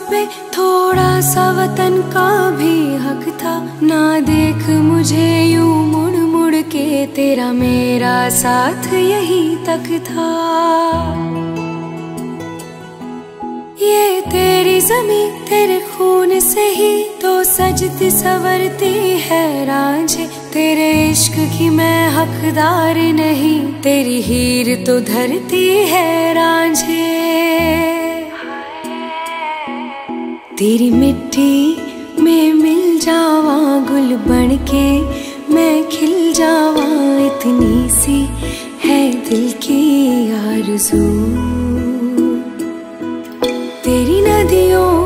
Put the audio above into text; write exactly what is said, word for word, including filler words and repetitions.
पे थोड़ा सा वतन का भी हक था। ना देख मुझे यूं मुड़ मुड़ के, तेरा मेरा साथ यही तक था। ये तेरी ज़मीं तेरे खून से ही तो सजती संवरती है रांझे। तेरे इश्क की मैं हकदार नहीं, तेरी हीर तो धरती है रांझे। तेरी मिट्टी में मिल जावा गुल बन के, मैं खिल जावा, इतनी सी है दिल की आरज़ू। तेरी नदियों